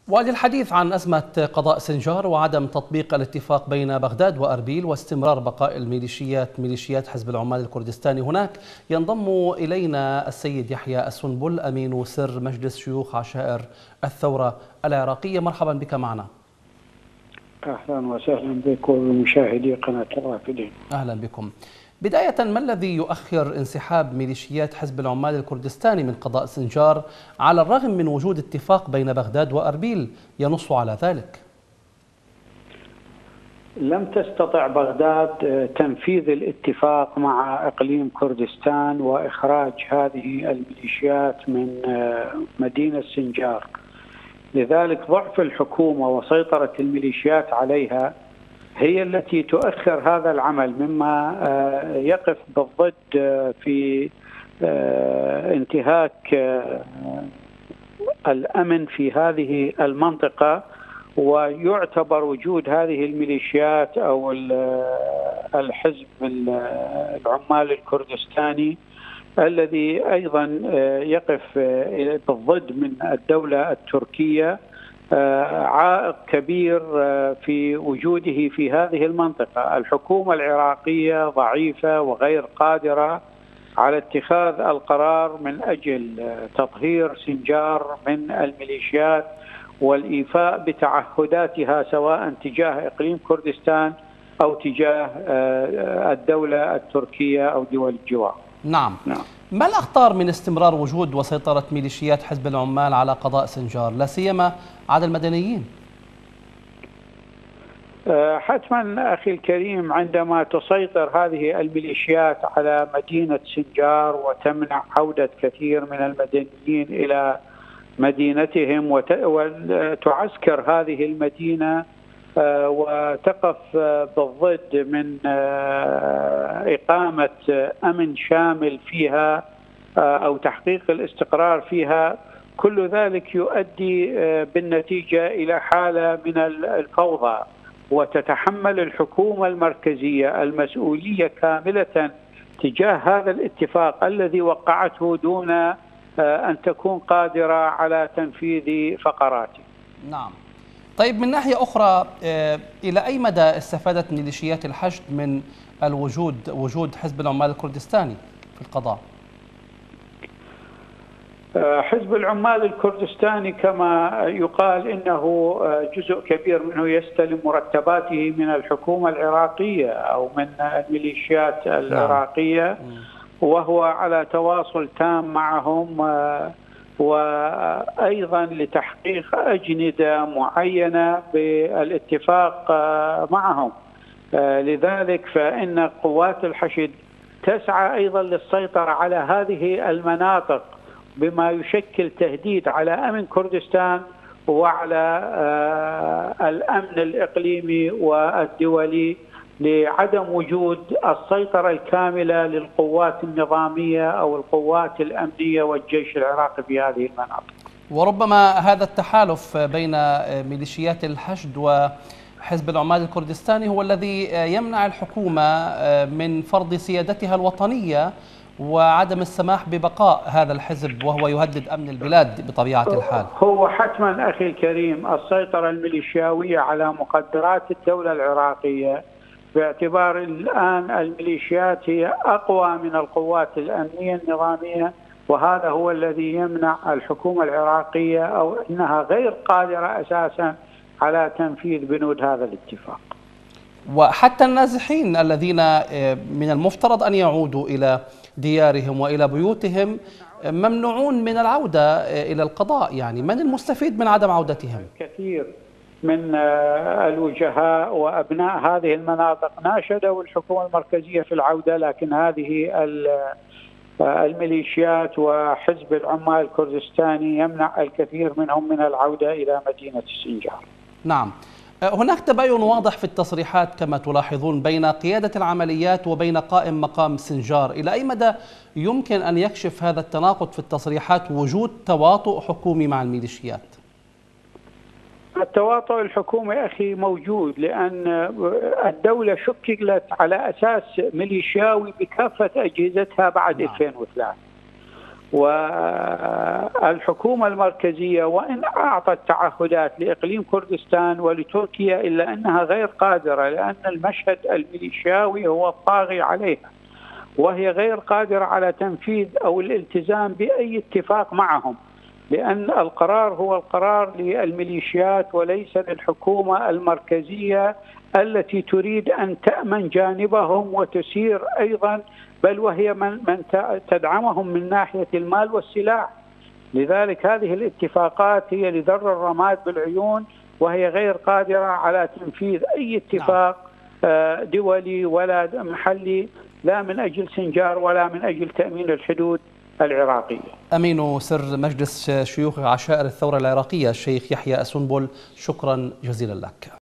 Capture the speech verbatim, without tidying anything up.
وللحديث عن أزمة قضاء سنجار وعدم تطبيق الاتفاق بين بغداد وأربيل واستمرار بقاء الميليشيات ميليشيات حزب العمال الكردستاني هناك، ينضم إلينا السيد يحيى السنبل أمين سر مجلس شيوخ عشائر الثورة العراقية. مرحبا بك معنا. أهلا وسهلا بك وبمشاهدي قناة الرافدين. أهلا بكم. بداية، ما الذي يؤخر انسحاب ميليشيات حزب العمال الكردستاني من قضاء سنجار على الرغم من وجود اتفاق بين بغداد وأربيل ينص على ذلك؟ لم تستطع بغداد تنفيذ الاتفاق مع إقليم كردستان وإخراج هذه الميليشيات من مدينة سنجار، لذلك ضعف الحكومة وسيطرة الميليشيات عليها هي التي تؤخر هذا العمل، مما يقف بالضد في انتهاك الأمن في هذه المنطقة. ويعتبر وجود هذه الميليشيات أو الحزب العمال الكردستاني الذي أيضا يقف بالضد من الدولة التركية عائق كبير في وجوده في هذه المنطقة. الحكومة العراقية ضعيفة وغير قادرة على اتخاذ القرار من أجل تطهير سنجار من الميليشيات والإيفاء بتعهداتها سواء تجاه إقليم كردستان أو تجاه الدولة التركية أو دول الجوار. نعم. نعم. ما الأخطار من استمرار وجود وسيطرة ميليشيات حزب العمال على قضاء سنجار لا سيما على المدنيين؟ حتما أخي الكريم، عندما تسيطر هذه الميليشيات على مدينة سنجار وتمنع عودة كثير من المدنيين إلى مدينتهم وتعسكر هذه المدينة وتقف بالضد من إقامة أمن شامل فيها أو تحقيق الاستقرار فيها، كل ذلك يؤدي بالنتيجة إلى حالة من الفوضى، وتتحمل الحكومة المركزية المسؤولية كاملة تجاه هذا الاتفاق الذي وقعته دون أن تكون قادرة على تنفيذ فقراته. نعم. طيب، من ناحية أخرى، إلى أي مدى استفادت ميليشيات الحشد من الوجود وجود حزب العمال الكردستاني في القضاء؟ حزب العمال الكردستاني كما يقال إنه جزء كبير منه يستلم مرتباته من الحكومة العراقية أو من الميليشيات العراقية، وهو على تواصل تام معهم وأيضا لتحقيق أجندة معينة بالاتفاق معهم. لذلك فإن قوات الحشد تسعى أيضا للسيطرة على هذه المناطق بما يشكل تهديد على أمن كردستان وعلى الأمن الإقليمي والدولي لعدم وجود السيطرة الكاملة للقوات النظامية أو القوات الأمنية والجيش العراقي في هذه المناطق. وربما هذا التحالف بين ميليشيات الحشد وحزب العمال الكردستاني هو الذي يمنع الحكومة من فرض سيادتها الوطنية وعدم السماح ببقاء هذا الحزب وهو يهدد أمن البلاد بطبيعة الحال. هو حتما أخي الكريم السيطرة الميليشياوية على مقدرات الدولة العراقية، باعتبار الآن الميليشيات هي أقوى من القوات الأمنية النظامية، وهذا هو الذي يمنع الحكومة العراقية أو أنها غير قادرة أساسا على تنفيذ بنود هذا الاتفاق. وحتى النازحين الذين من المفترض أن يعودوا إلى ديارهم وإلى بيوتهم ممنوعون من العودة إلى القضاء، يعني من المستفيد من عدم عودتهم؟ كثير من الوجهاء وأبناء هذه المناطق ناشدوا الحكومة المركزية في العودة، لكن هذه الميليشيات وحزب العمال الكردستاني يمنع الكثير منهم من العودة إلى مدينة سنجار. نعم. هناك تباين واضح في التصريحات كما تلاحظون بين قيادة العمليات وبين قائم مقام سنجار. إلى أي مدى يمكن أن يكشف هذا التناقض في التصريحات وجود تواطؤ حكومي مع الميليشيات؟ التواطؤ الحكومي أخي موجود، لأن الدولة شكلت على أساس ميليشياوي بكافة أجهزتها بعد ألفين وثلاثة، والحكومة المركزية وإن أعطت تعهدات لإقليم كردستان ولتركيا إلا أنها غير قادرة، لأن المشهد الميليشياوي هو الطاغي عليها، وهي غير قادرة على تنفيذ أو الالتزام بأي اتفاق معهم، لأن القرار هو القرار للميليشيات وليس للحكومة المركزية التي تريد أن تأمن جانبهم وتسير أيضا، بل وهي من, من تدعمهم من ناحية المال والسلاح. لذلك هذه الاتفاقات هي لذر الرماد بالعيون، وهي غير قادرة على تنفيذ أي اتفاق دولي ولا محلي، لا من أجل سنجار ولا من أجل تأمين الحدود العراقية. أمين سر مجلس شيوخ عشائر الثورة العراقية الشيخ يحيى السنبل، شكرا جزيلا لك.